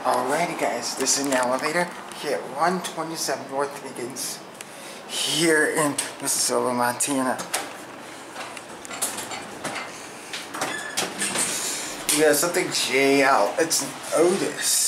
Alrighty guys, this is an elevator here at 127 North Higgins here in Missoula, Montana. We got something JL. It's an Otis.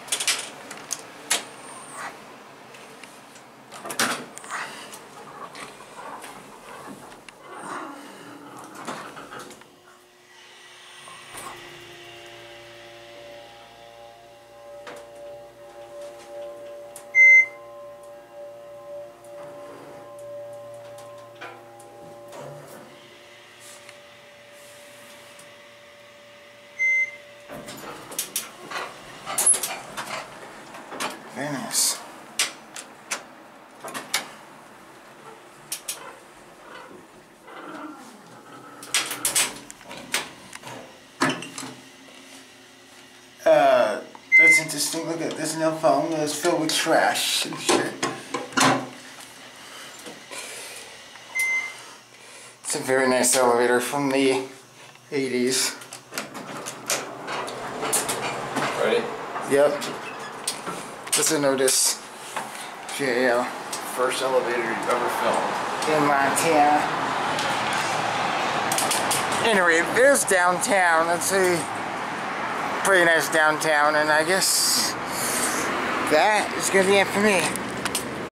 Very nice. That's interesting. Look at this nail phone that's filled with trash and shit. It's a very nice elevator from the 80s. Ready? Yep. It's an Otis JL. First elevator you've ever filmed. In Montana. Anyway, there's downtown. Let's see. Pretty nice downtown, and I guess that is going to be it for me.